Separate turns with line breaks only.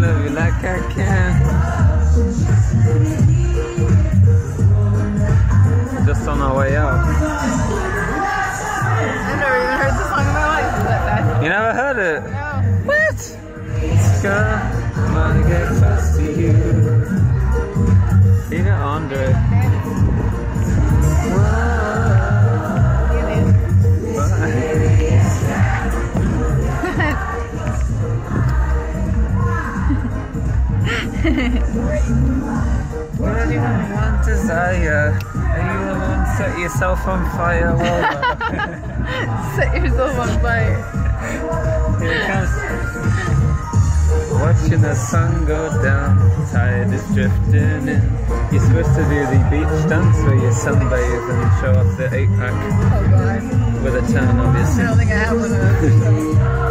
love you like I can. Just on our way out.
I've never even heard the song in my life. Is that bad?
You never heard it?
No.
What? Girl, I wanna get close to you. Peter Andre. What do you want, desire? Are you alone? Set yourself on fire.
Set yourself on fire.
Here it comes. Watching the sun go down, tide is drifting in. You're supposed to do the beach dance where you sunbathe and show off the 8-pack.
Oh god.
With a turn, obviously.
I don't think I have one of those.